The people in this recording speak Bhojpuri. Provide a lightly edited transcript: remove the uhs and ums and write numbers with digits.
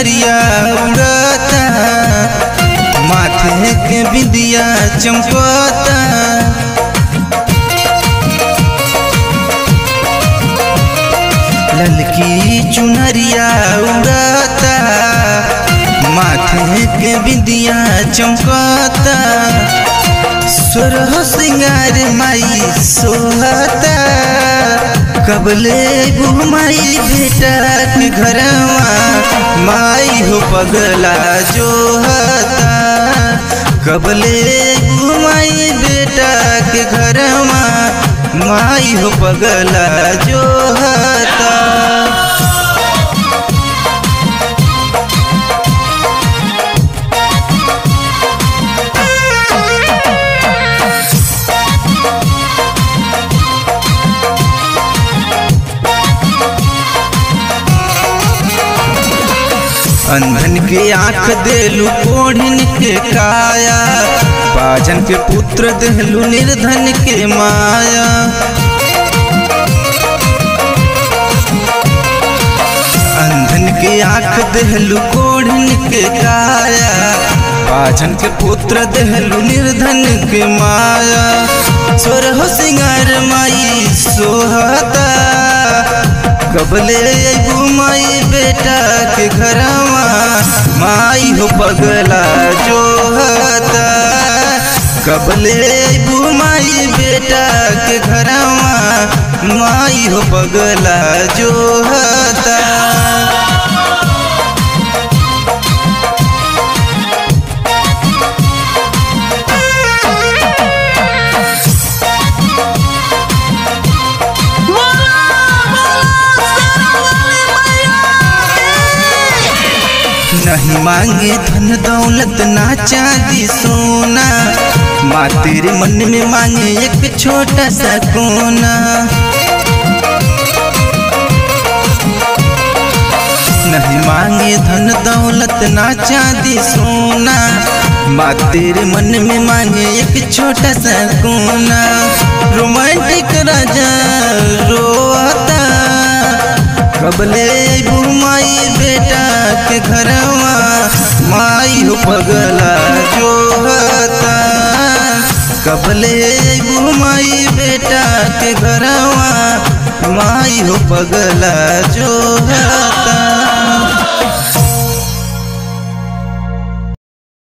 चुनरिया उड़ाता, माथे के बिंदिया चमकता। ललकी चुनरिया उड़ाता, माथे के बिंदिया चमकता। सुरह सिंगार माई सोहता, कबले घुमाई बेटा के घरवा, माई हो पगला जोहता। कबले घुमाई बेटा के घरवा, माई हो पगला जोहता। अंधन के आँख देलू कोढ़िन के काया, बाजन के पुत्र देलू निर्धन के माया। अंधन के आँख देलू कोढ़िन के काया, बाजन के पुत्र देलू निर्धन के माया। सोरह सिंगार माई सोहता, कबले घुमाई बेटा के घरवा, माई हो पगला जोहता। कबले घुमाई बेटा के घरवा, माई हो पगला जोहता। नहीं मांगे धन दौलत ना चांदी सोना, माँ तेरे मन में मांगे एक छोटा सा कोना। नहीं मांगे धन दौलत ना चांदी सोना, माँ तेरे मन में मांगे एक छोटा सा कोना। रोमांटिक राजा रोता, कबले घुमाई बेटा के घरवा, माई हो पगला जोहता। कबले घुमाई बेटा के घरवा, माई हो पगला जोहता।